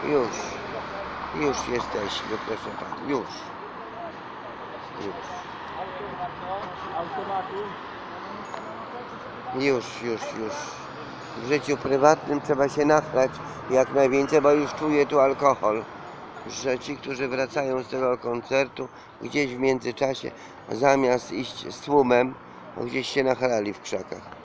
Już. Już jesteśmy, proszę Pani. Już. Już. W życiu prywatnym trzeba się nachlać jak najwięcej, bo już czuję tu alkohol. Że ci, którzy wracają z tego koncertu, gdzieś w międzyczasie, zamiast iść z tłumem, gdzieś się nachlali w krzakach.